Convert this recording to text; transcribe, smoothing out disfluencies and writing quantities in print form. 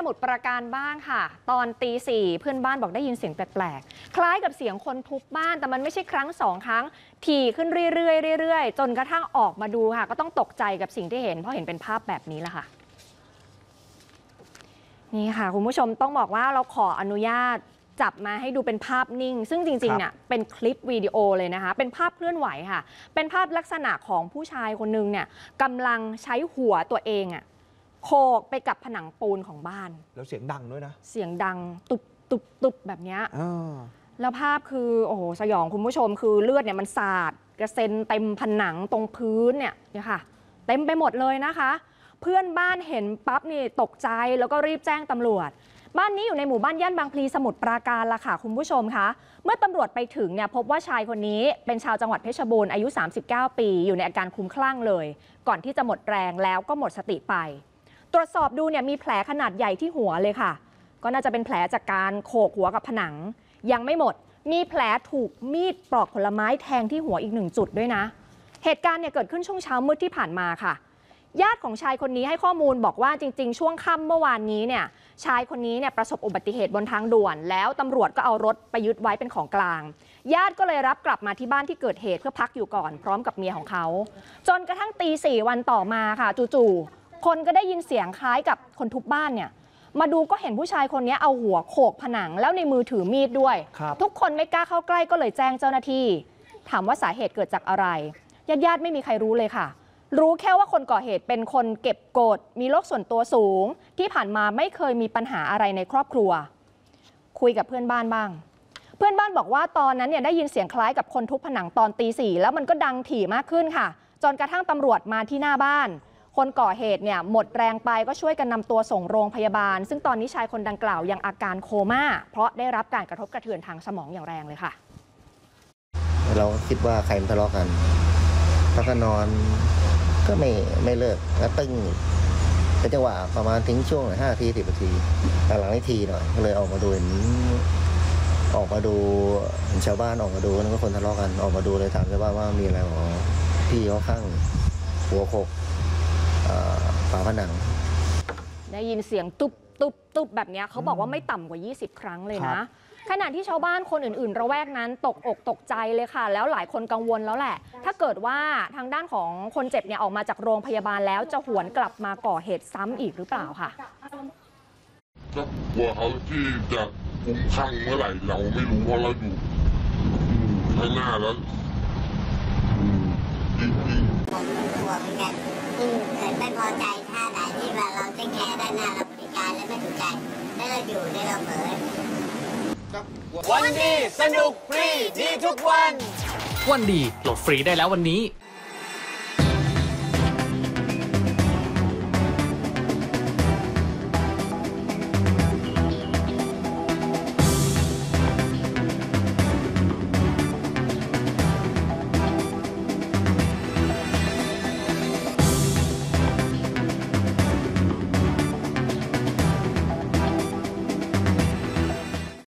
มุทรปราการบ้างค่ะตอนตี 4เพื่อนบ้านบอกได้ยินเสียงแปลกๆคล้ายกับเสียงคนทุบบ้านแต่มันไม่ใช่ครั้ง2 ครั้งถี่ขึ้นเรื่อยๆจนกระทั่งออกมาดูค่ะก็ต้องตกใจกับสิ่งที่เห็นเพราะเห็นเป็นภาพแบบนี้แหละค่ะนี่ค่ะคุณผู้ชมต้องบอกว่าเราขออนุญาตจับมาให้ดูเป็นภาพนิ่งซึ่งจริงๆเนี่ยเป็นคลิปวิดีโอเลยนะคะเป็นภาพเคลื่อนไหวค่ะเป็นภาพลักษณะของผู้ชายคนนึงเนี่ยกำลังใช้หัวตัวเองโขกไปกับผนังปูนของบ้านแล้วเสียงดังด้วยนะเสียงดังตุบตุบตุบแบบนี้แล้วภาพคือโอ้โหสยองคุณผู้ชมคือเลือดเนี่ยมันสาดกระเซ็นเต็มผนังตรงพื้นเนี่ยค่ะเต็มไปหมดเลยนะคะเพื่อนบ้านเห็นปั๊บนี่ตกใจแล้วก็รีบแจ้งตำรวจบ้านนี้อยู่ในหมู่บ้านย่านบางพลีสมุทรปราการละค่ะคุณผู้ชมคะเมื่อตำรวจไปถึงเนี่ยพบว่าชายคนนี้เป็นชาวจังหวัดเพชรบูรณ์อายุ39 ปีอยู่ในอาการคลุ้มคลั่งเลยก่อนที่จะหมดแรงแล้วก็หมดสติไปตรวจสอบดูเนี่ยมีแผลขนาดใหญ่ที่หัวเลยค่ะก็น่าจะเป็นแผลจากการโขกหัวกับผนังยังไม่หมดมีแผลถูกมีดปลอกผลไม้แทงที่หัวอีก1 จุดด้วยนะเหตุการณ์เนี่ยเกิดขึ้นช่วงเช้ามืดที่ผ่านมาค่ะญาติของชายคนนี้ให้ข้อมูลบอกว่าจริงๆช่วงค่ำเมื่อวานนี้เนี่ยชายคนนี้เนี่ยประสบอุบัติเหตุบนทางด่วนแล้วตำรวจก็เอารถไปยึดไว้เป็นของกลางญาติก็เลยรับกลับมาที่บ้านที่เกิดเหตุเพื่อพักอยู่ก่อนพร้อมกับเมียของเขาจนกระทั่งตี 4วันต่อมาค่ะจู่ๆคนก็ได้ยินเสียงคล้ายกับคนทุบบ้านเนี่ยมาดูก็เห็นผู้ชายคนนี้เอาหัวโขกผนังแล้วในมือถือมีดด้วยทุกคนไม่กล้าเข้าใกล้ก็เลยแจ้งเจ้าหน้าที่ถามว่าสาเหตุเกิดจากอะไรญาติไม่มีใครรู้เลยค่ะรู้แค่ว่าคนก่อเหตุเป็นคนเก็บกดมีโรคส่วนตัวสูงที่ผ่านมาไม่เคยมีปัญหาอะไรในครอบครัวคุยกับเพื่อนบ้านบ้างเพื่อนบ้านบอกว่าตอนนั้นเนี่ยได้ยินเสียงคล้ายกับคนทุบผนังตอนตี 4แล้วมันก็ดังถี่มากขึ้นค่ะจนกระทั่งตำรวจมาที่หน้าบ้านคนก่อเหตุเนี่ยหมดแรงไปก็ช่วยกันนำตัวส่งโรงพยาบาลซึ่งตอนนี้ชายคนดังกล่าวยังอาการโคม่าเพราะได้รับการกระทบกระเทือนทางสมองอย่างแรงเลยค่ะเราคิดว่าใครมันทะเลาะกันแล้วก็นอนก็ไม่เลิกแล้วตึ้งเป็นจังหวะประมาณทิ้งช่วง5 นาที 10 นาทีหลังนี้ทีหน่อยก็เลยออกมาดูเห็นชาวบ้านออกมาดูนั่นก็คนทะเลาะกันออกมาดูเลยถามชาวบ้านว่ามีอะไรหรอพี่เขาข้างหัวโขกฝาผนังได้ยินเสียงตุ๊บตุ๊บตุ๊บแบบนี้เขาบอกว่าไม่ต่ำกว่า20 ครั้งเลยนะขณะที่ชาวบ้านคนอื่นๆระแวกนั้นตกอกตกใจเลยค่ะแล้วหลายคนกังวลแล้วแหละถ้าเกิดว่าทางด้านของคนเจ็บเนี่ยออกมาจากโรงพยาบาลแล้วจะหวนกลับมาก่อเหตุซ้ำอีกหรือเปล่าค่ะก็กลัวเขาที่จะคุ้มคลั่งเมื่อไหร่เราไม่รู้เพราะเราอยู่ข้างหน้าแล้วผมกลัวเหมือนกันเกิดไม่พอใจท่าไหนที่ว่าเราเทคแคร์ด้านหน้าเราบริการและไม่ถูกใจแล้วเราอยู่ในเราเผลอวันดีสนุกฟรีดีทุกวันวันดีโหลดฟรีได้แล้ววันนี้